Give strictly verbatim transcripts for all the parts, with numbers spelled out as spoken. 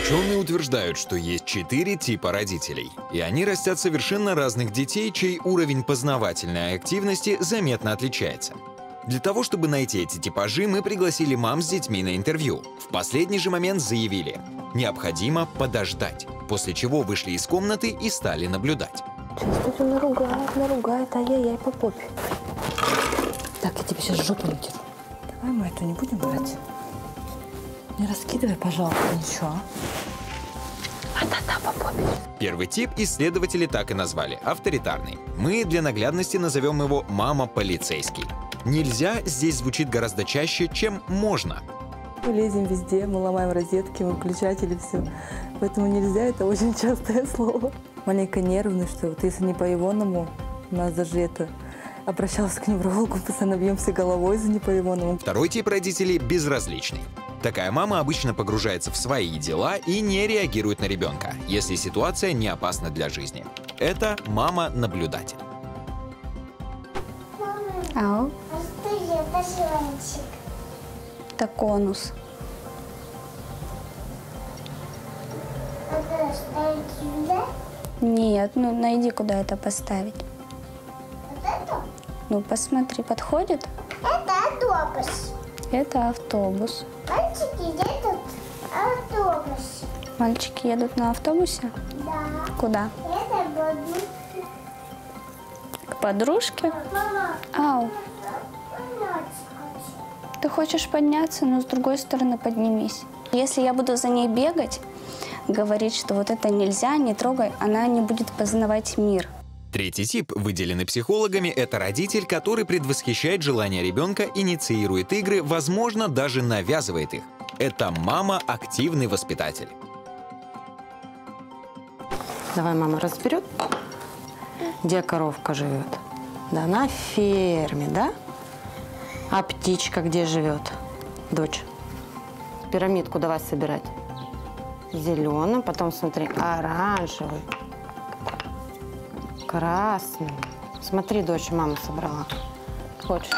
Ученые утверждают, что есть четыре типа родителей, и они растят совершенно разных детей, чей уровень познавательной активности заметно отличается. Для того, чтобы найти эти типажи, мы пригласили мам с детьми на интервью. В последний же момент заявили: необходимо подождать, после чего вышли из комнаты и стали наблюдать. Сейчас тут наругает, наругает, ай-яй-яй, по попе. Так, я тебе сейчас жопу надеру. Давай мы эту не будем брать. Не раскидывай, пожалуйста, ничего. А-та-та, по попе. Первый тип исследователи так и назвали – авторитарный. Мы для наглядности назовем его «мама-полицейский». «Нельзя» здесь звучит гораздо чаще, чем «можно». Мы лезем везде, мы ломаем розетки, мы выключатели, все. Поэтому «нельзя» — это очень частое слово. Маленько нервный, что вот если не по-ивонному, у нас даже это... Обращалась к неврологу, постоянно бьемся головой за не по-ивонному. Второй тип родителей – безразличный. Такая мама обычно погружается в свои дела и не реагирует на ребенка, если ситуация не опасна для жизни. Это мама-наблюдатель. Ау. А что это слончик? Это конус. Это ставить сюда? Нет, ну найди, куда это поставить. Вот это? Ну посмотри, подходит? Это автобус. Это автобус. Мальчики едут в автобус. Мальчики едут на автобусе? Да. Куда? Это буду. К подружке? Мама, Ау, ночь. ты хочешь подняться, но с другой стороны поднимись. Если я буду за ней бегать, говорить, что вот это нельзя, не трогай, она не будет познавать мир. Третий тип, выделенный психологами, это родитель, который предвосхищает желание ребенка, инициирует игры, возможно, даже навязывает их. Это мама-активный воспитатель. Давай мама разберет, где коровка живет. Да, на ферме, да? А птичка где живет? Дочь. Пирамидку давай собирать. Зеленый, потом смотри, оранжевый. Красный. Смотри, дочь, мама собрала. Хочешь?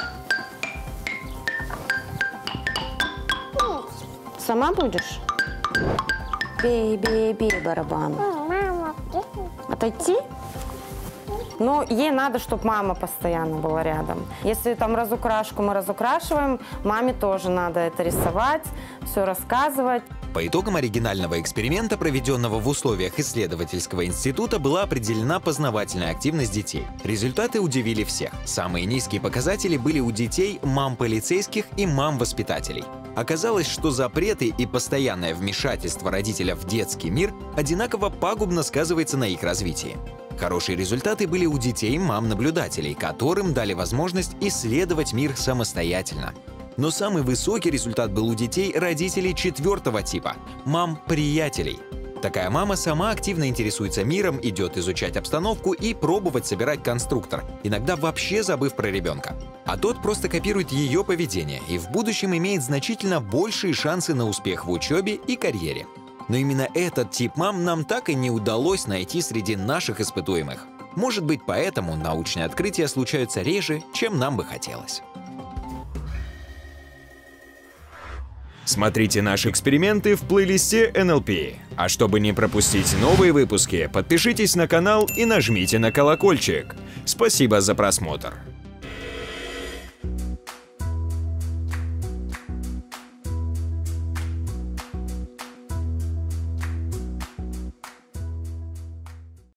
Сама будешь? Бей, бей, бей барабан. Мама, Отойти? Но ей надо, чтобы мама постоянно была рядом. Если там разукрашку мы разукрашиваем, маме тоже надо это рисовать, все рассказывать. По итогам оригинального эксперимента, проведенного в условиях исследовательского института, была определена познавательная активность детей. Результаты удивили всех. Самые низкие показатели были у детей мам-полицейских и мам-воспитателей. Оказалось, что запреты и постоянное вмешательство родителя в детский мир одинаково пагубно сказывается на их развитии. Хорошие результаты были у детей мам-наблюдателей, которым дали возможность исследовать мир самостоятельно. Но самый высокий результат был у детей родителей четвертого типа – мам-приятелей. Такая мама сама активно интересуется миром, идет изучать обстановку и пробовать собирать конструктор, иногда вообще забыв про ребенка. А тот просто копирует ее поведение и в будущем имеет значительно большие шансы на успех в учебе и карьере. Но именно этот тип мам нам так и не удалось найти среди наших испытуемых. Может быть, поэтому научные открытия случаются реже, чем нам бы хотелось. Смотрите наши эксперименты в плейлисте эн эл пи. А чтобы не пропустить новые выпуски, подпишитесь на канал и нажмите на колокольчик. Спасибо за просмотр.